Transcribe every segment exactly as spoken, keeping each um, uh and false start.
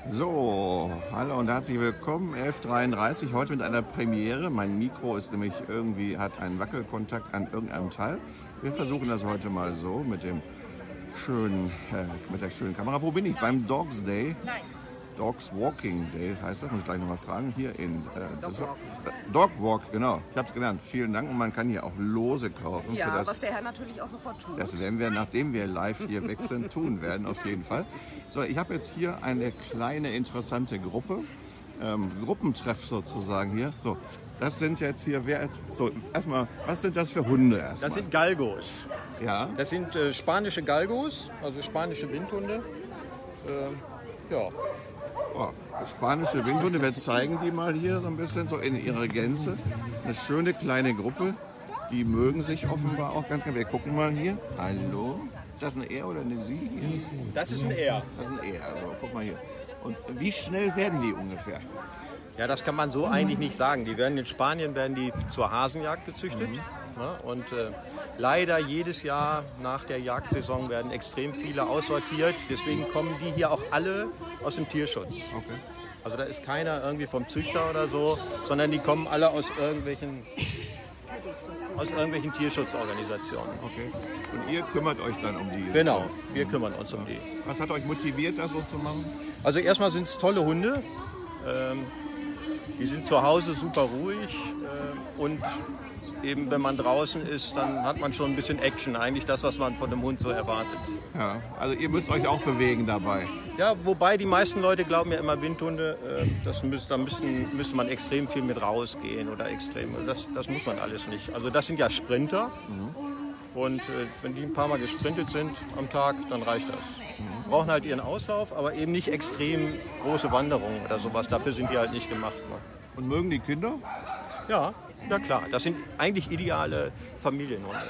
So, hallo und herzlich willkommen, elf Uhr dreiunddreißig, heute mit einer Premiere. Mein Mikro ist nämlich irgendwie, hat einen Wackelkontakt an irgendeinem Teil. Wir versuchen das heute mal so mit dem schönen, äh, mit der schönen Kamera. Wo bin ich? Beim Dogs Day? Nein. Dogs Walking Day heißt das, muss ich gleich nochmal fragen. Hier in äh, Dog Walk. äh, Dog Walk, genau. Ich habe es gelernt. Vielen Dank und man kann hier auch Lose kaufen. Ja, für das, was der Herr natürlich auch sofort tut. Das werden wir, nachdem wir live hier weg sind, tun werden, auf jeden Fall. So, ich habe jetzt hier eine kleine, interessante Gruppe. Ähm, Gruppentreff sozusagen hier. So, das sind jetzt hier, wer jetzt, so, erstmal, was sind das für Hunde erstmal? Das sind Galgos. Ja, Das sind äh, spanische Galgos, also spanische Windhunde. Äh, ja. oh, spanische Windhunde, wir zeigen die mal hier so ein bisschen so in ihrer Gänze. Eine schöne kleine Gruppe, die mögen sich offenbar auch ganz gerne. Wir gucken mal hier. Hallo, ist das ein Er oder eine Sie hier? Das ist ein Er. Das ist ein Er, also guck mal hier. Und wie schnell werden die ungefähr? Ja, das kann man so eigentlich nicht sagen. Die werden in Spanien werden die zur Hasenjagd gezüchtet. Mhm. Ne? Und äh, leider jedes Jahr nach der Jagdsaison werden extrem viele aussortiert. Deswegen kommen die hier auch alle aus dem Tierschutz. Okay. Also da ist keiner irgendwie vom Züchter oder so, sondern die kommen alle aus irgendwelchen, aus irgendwelchen Tierschutzorganisationen. Okay. Und ihr kümmert euch dann um die? Genau, So. wir kümmern uns um die. Was hat euch motiviert, das so zu machen? Also erstmal sind es tolle Hunde. Ähm, die sind zu Hause super ruhig äh, und eben wenn man draußen ist, dann hat man schon ein bisschen Action. Eigentlich das, was man von dem Hund so erwartet. Ja, also ihr müsst euch auch bewegen dabei. Ja, wobei die meisten Leute glauben ja immer Windhunde, äh, das müsst, da müssten, müsste man extrem viel mit rausgehen oder extrem. Das, das muss man alles nicht. Also das sind ja Sprinter. Mhm. Und äh, wenn die ein paar Mal gesprintet sind am Tag, dann reicht das. Mhm. Brauchen halt ihren Auslauf, aber eben nicht extrem große Wanderungen oder sowas. Dafür sind die halt nicht gemacht. Ne? Und mögen die Kinder? Ja, ja klar. Das sind eigentlich ideale Familienhunde.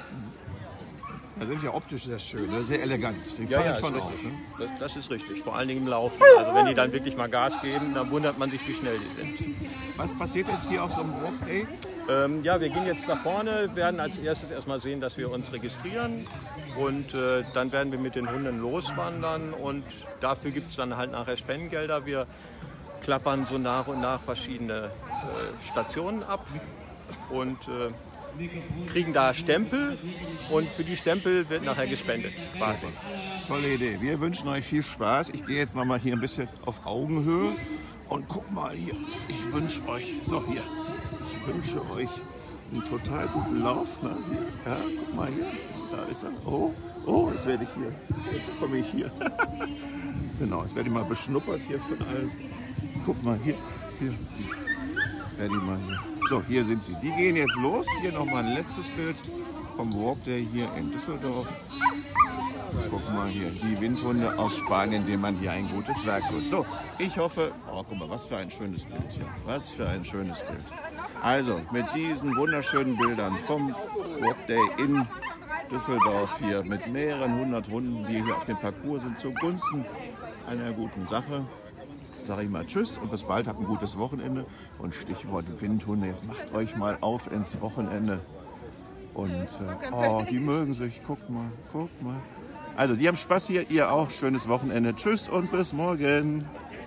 Da sind ja optisch sehr schön, sehr elegant. Die Ja, fallen ja, schon ist auf. richtig. Ne? Das, das ist richtig. Vor allen Dingen im Laufen. Also wenn die dann wirklich mal Gas geben, dann wundert man sich, wie schnell die sind. Was passiert jetzt hier auf so einem Walk Day? Ähm, ja, wir gehen jetzt nach vorne, werden als erstes erstmal sehen, dass wir uns registrieren und äh, dann werden wir mit den Hunden loswandern und dafür gibt es dann halt nachher Spendengelder. Wir klappern so nach und nach verschiedene äh, Stationen ab und äh, kriegen da Stempel und für die Stempel wird nachher gespendet. Quasi. Tolle Idee. Wir wünschen euch viel Spaß. Ich gehe jetzt noch mal hier ein bisschen auf Augenhöhe und guck mal hier. Ich wünsche euch, so hier, ich wünsche euch einen total guten Lauf. Ne? Ja, guck mal hier, da ist er. Oh, oh, jetzt werde ich hier, jetzt komme ich hier. Genau, jetzt werde ich mal beschnuppert hier von allen. Guck mal hier, hier, werde ich mal hier. So, hier sind sie. Die gehen jetzt los. Hier nochmal ein letztes Bild vom Walk Day hier in Düsseldorf. Guck mal hier, die Windhunde aus Spanien, denen man hier ein gutes Werk tut. So, ich hoffe, oh guck mal, was für ein schönes Bild hier. Was für ein schönes Bild. Also, mit diesen wunderschönen Bildern vom Walk Day in Düsseldorf hier mit mehreren hundert Hunden, die hier auf dem Parcours sind, zugunsten einer guten Sache. Sage ich mal Tschüss und bis bald, habt ein gutes Wochenende. Und Stichwort Windhunde, jetzt macht euch mal auf ins Wochenende. Und äh, oh, die mögen sich, guck mal, guck mal. Also, die haben Spaß hier, ihr auch. Schönes Wochenende. Tschüss und bis morgen.